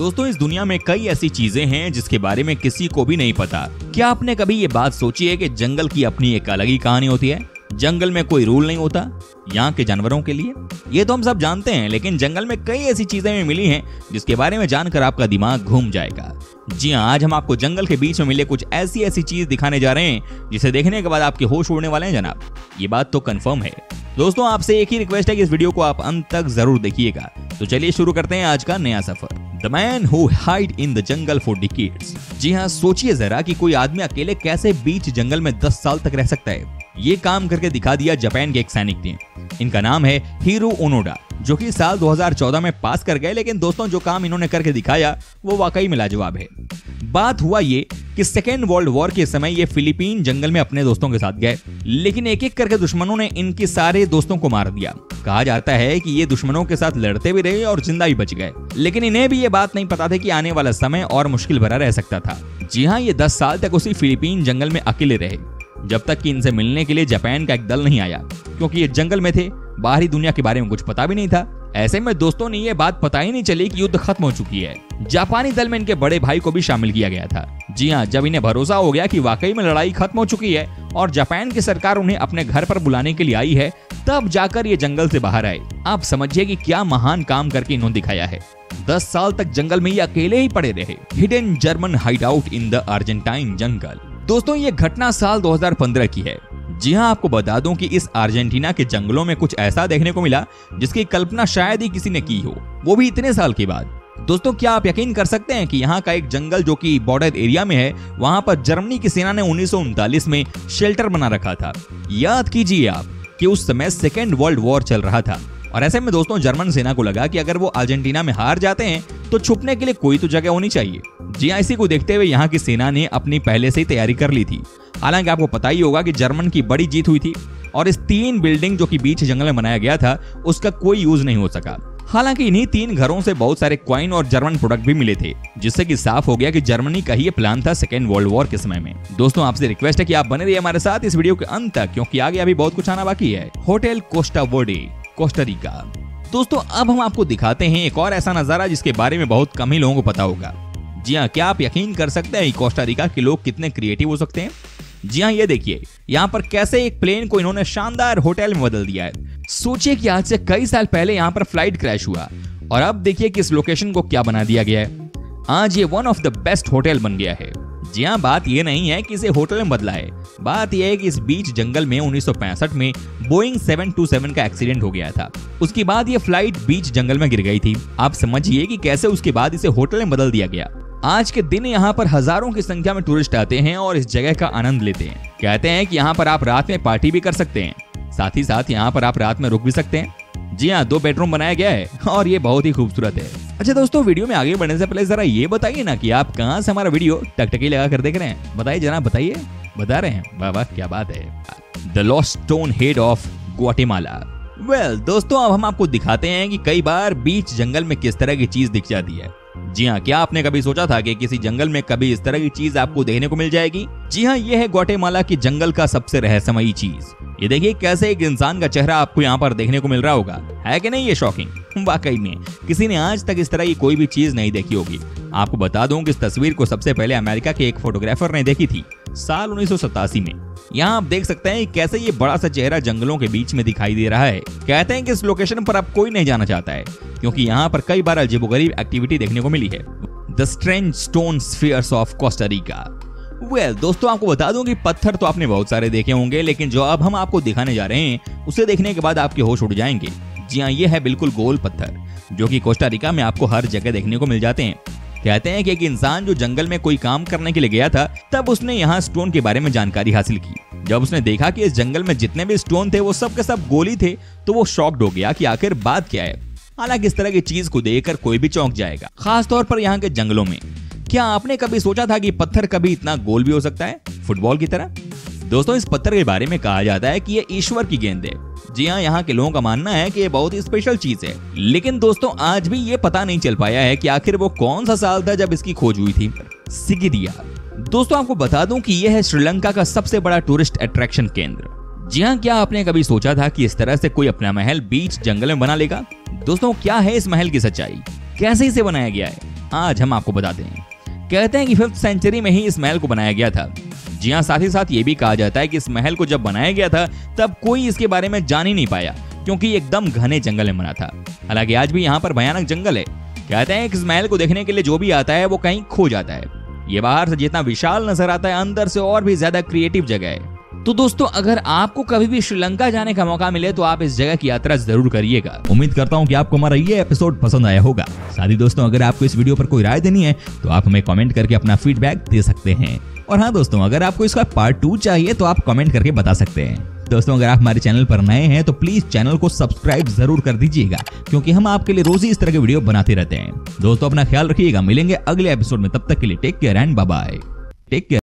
दोस्तों इस दुनिया में कई ऐसी चीजें हैं जिसके बारे में किसी को भी नहीं पता। क्या आपने कभी ये बात सोची है कि जंगल की अपनी एक अलग ही कहानी होती है? जंगल में कोई रूल नहीं होता यहाँ के जानवरों के लिए। ये तो हम सब जानते हैं, लेकिन जंगल में कई ऐसी चीजें हमें मिली हैं जिसके बारे में जानकर आपका दिमाग घूम जाएगा। जी हाँ, आज हम आपको जंगल के बीच में मिले कुछ ऐसी चीज दिखाने जा रहे हैं जिसे देखने के बाद आपके होश उड़ने वाले हैं जनाब। ये बात तो कंफर्म है। दोस्तों आपसे एक ही रिक्वेस्ट है कि इस वीडियो को आप अंत तक जरूर देखिएगा। तो चलिए शुरू करते हैं आज का नया सफर। The man who hide in the jungle for decades. जी हाँ, सोचिए जरा कि कोई आदमी अकेले कैसे बीच जंगल में 10 साल तक रह सकता है। ये काम करके दिखा दिया जापान के एक सैनिक ने। इनका नाम है हीरो ओनोडा, जो कि साल 2014 में पास कर गए। लेकिन दोस्तों जो काम इन्होंने करके दिखाया वो वाकई में लाजवाब है। बात हुआ ये कि सेकेंड वर्ल्ड वॉर के समय ये फिलीपीन जंगल में अपने दोस्तों के साथ गए, लेकिन एक एक करके दुश्मनों ने इनके सारे दोस्तों को मार दिया। कहा जाता है कि ये दुश्मनों के साथ लड़ते भी रहे और जिंदा भी बच गए, लेकिन इन्हें भी ये बात नहीं पता था कि आने वाला समय और मुश्किल भरा रह सकता था। जी हाँ, ये 10 साल तक उसी फिलीपीन जंगल में अकेले रहे, जब तक कि इनसे मिलने के लिए जापान का एक दल नहीं आया, क्योंकि ये जंगल में थे, बाहरी दुनिया के बारे में कुछ पता भी नहीं था। ऐसे में दोस्तों ने ये बात पता ही नहीं चली कि युद्ध खत्म हो चुकी है। जापानी दल में इनके बड़े भाई को भी शामिल किया गया था। जी हाँ, जब इन्हें भरोसा हो गया कि वाकई में लड़ाई खत्म हो चुकी है और जापान की सरकार उन्हें अपने घर पर बुलाने के लिए आई है, तब जाकर ये जंगल से बाहर आए। आप समझिए कि क्या महान काम करके इन्होंने दिखाया है। 10 साल तक जंगल में ये अकेले ही पड़े रहे। Hidden German hideout in the Argentine jungle. दोस्तों ये घटना साल 2015 की है। जी हाँ, आपको बता दूं कि इस अर्जेंटीना के जंगलों में कुछ ऐसा देखने को मिला जिसकी कल्पना शायद ही किसी ने की हो, वो भी इतने साल के बाद। दोस्तों क्या आप यकीन कर सकते हैं कि यहाँ का एक जंगल जो कि बॉर्डर एरिया में है, वहां पर जर्मनी की सेना ने 1939 में शेल्टर बना रखा था। याद कीजिए आप कि उस समय सेकेंड वर्ल्ड वॉर चल रहा था, और ऐसे में दोस्तों जर्मन सेना को लगा कि अगर वो अर्जेंटीना में हार जाते हैं तो छुपने के लिए कोई तो जगह होनी चाहिए। जी हाँ, इसी को देखते हुए यहाँ की सेना ने अपनी पहले से ही तैयारी कर ली थी। हालांकि आपको पता ही होगा कि जर्मन की बड़ी जीत हुई थी और इस 3 बिल्डिंग जो कि बीच जंगल में बनाया गया था उसका कोई यूज नहीं हो सका। हालांकि इन्हीं 3 घरों से बहुत सारे क्वाइन और जर्मन प्रोडक्ट भी मिले थे, जिससे कि साफ हो गया कि जर्मनी का ही ये प्लान था सेकेंड वर्ल्ड वॉर के समय में। दोस्तों आपसे रिक्वेस्ट है कि आप बने रहिए हमारे साथ इस वीडियो के अंत तक, क्योंकि आगे अभी बहुत कुछ आना बाकी है। Hotel Costa Verde, Costa Rica. दोस्तों अब हम आपको दिखाते हैं एक और ऐसा नजारा जिसके बारे में बहुत कम ही लोगों को पता होगा। जी हाँ, क्या आप यकीन कर सकते हैं कोस्टा रिका के लोग कितने क्रिएटिव हो सकते हैं? जी हाँ, ये देखिए यहाँ पर कैसे एक प्लेन को इन्होंने शानदार होटल में बदल दिया है। सोचिए कि आज से कई साल पहले यहाँ पर फ्लाइट क्रैश हुआ और अब देखिए कि इस लोकेशन को क्या बना दिया गया है। आज ये one of the best hotel बन गया है। जी हाँ, बात ये नहीं है कि इसे होटल में बदला है, बात यह है कि इस बीच जंगल में 1965 में बोइंग 727 का एक्सीडेंट हो गया था। उसके बाद ये फ्लाइट बीच जंगल में गिर गई थी। आप समझिए कि कैसे उसके बाद इसे होटल में बदल दिया गया। आज के दिन यहाँ पर हजारों की संख्या में टूरिस्ट आते हैं और इस जगह का आनंद लेते हैं। कहते हैं कि यहाँ पर आप रात में पार्टी भी कर सकते हैं, साथ ही साथ यहाँ पर आप रात में रुक भी सकते हैं। जी हाँ, 2 बेडरूम बनाया गया है और ये बहुत ही खूबसूरत है। अच्छा दोस्तों, वीडियो में आगे बढ़ने से पहले जरा ये बताइए ना कि आप कहाँ से हमारा वीडियो टकटकी लगा कर देख रहे हैं। बताइए जनाब, बताइए। बता रहे हैं? वाह वाह, क्या बात है। The lost stone head of Guatemala. Well दोस्तों, अब हम आपको दिखाते हैं कि कई बार बीच जंगल में किस तरह की चीज दिख जाती है। जी हाँ, क्या आपने कभी सोचा था कि किसी जंगल में कभी इस तरह की चीज आपको देखने को मिल जाएगी? जी हाँ, ये है ग्वाटेमाला की जंगल का सबसे रहस्यमयी चीज। ये देखिए कैसे एक इंसान का चेहरा आपको यहाँ पर देखने को मिल रहा होगा, है कि नहीं? ये शॉकिंग। वाकई में किसी ने आज तक इस तरह की कोई भी चीज नहीं देखी होगी। आपको बता दूं कि इस तस्वीर को सबसे पहले अमेरिका के एक फोटोग्राफर ने देखी थी साल 1987 में। यहाँ आप देख सकते हैं कैसे ये बड़ा सा चेहरा जंगलों के बीच में दिखाई दे रहा है। कहते हैं कि इस लोकेशन पर अब कोई नहीं जाना चाहता है, क्योंकि यहाँ पर कई बार अजीबोगरीब एक्टिविटी देखने को मिली है। The strange stone spheres of Costa Rica. Well दोस्तों, आपको बता दूं कि पत्थर तो आपने बहुत सारे देखे होंगे, लेकिन जो अब हम आपको दिखाने जा रहे हैं उसे देखने के बाद आपके होश उड़ जाएंगे। जी हाँ, ये है बिल्कुल गोल पत्थर, जो कि कोस्टा रिका में आपको हर जगह देखने को मिल जाते हैं। कहते हैं कि एक इंसान जो जंगल में कोई काम करने के लिए गया था, तब उसने यहाँ स्टोन के बारे में जानकारी हासिल की। जब उसने देखा कि इस जंगल में जितने भी स्टोन थे वो सब के सब गोली थे, तो वो शॉक्ड हो गया कि आखिर बात क्या है। हालांकि इस तरह की चीज को देखकर कोई भी चौंक जाएगा, खास तौर पर यहाँ के जंगलों में। क्या आपने कभी सोचा था कि पत्थर कभी इतना गोल भी हो सकता है, फुटबॉल की तरह? दोस्तों इस पत्थर के बारे में कहा जाता है कि ये ईश्वर की गेंद है। जी हाँ, यहाँ के लोगों का मानना है कि ये बहुत ही स्पेशल चीज है। लेकिन दोस्तों आज भी ये पता नहीं चल पाया है कि आखिर वो कौन सा साल था जब इसकी खोज हुई थी। सिगिरिया। दोस्तों आपको बता दूं कि यह है श्रीलंका का सबसे बड़ा टूरिस्ट अट्रैक्शन केंद्र। जी हाँ, क्या आपने कभी सोचा था कि इस तरह से कोई अपना महल बीच जंगल में बना लेगा? दोस्तों क्या है इस महल की सच्चाई, कैसे इसे बनाया गया है, आज हम आपको बताते हैं। कहते हैं कि 5th सेंचुरी में ही इस महल को बनाया गया था। जी हाँ, साथ ही साथ ये भी कहा जाता है कि इस महल को जब बनाया गया था तब कोई इसके बारे में जान ही नहीं पाया, क्योंकि एकदम घने जंगल में बना था। हालांकि आज भी यहाँ पर भयानक जंगल है। कहते हैं कि इस महल को देखने के लिए जो भी आता है वो कहीं खो जाता है। ये बाहर से जितना विशाल नजर आता है, अंदर से और भी ज्यादा क्रिएटिव जगह है। तो दोस्तों, अगर आपको कभी भी श्रीलंका जाने का मौका मिले तो आप इस जगह की यात्रा जरूर करिएगा। उम्मीद करता हूँ कि आपको हमारा ये एपिसोड पसंद आया होगा। साथ ही दोस्तों, अगर आपको इस वीडियो पर कोई राय देनी है तो आप हमें कमेंट करके अपना फीडबैक दे सकते हैं। और हाँ दोस्तों, अगर आपको इसका पार्ट 2 चाहिए तो आप कमेंट करके बता सकते हैं। दोस्तों, अगर आप हमारे चैनल पर नए हैं तो प्लीज चैनल को सब्सक्राइब जरूर कर दीजिएगा, क्योंकि हम आपके लिए रोज ही इस तरह के वीडियो बनाते रहते हैं। दोस्तों, अपना ख्याल रखिएगा। मिलेंगे अगले एपिसोड में, तब तक के लिए take care and bye bye. Take care.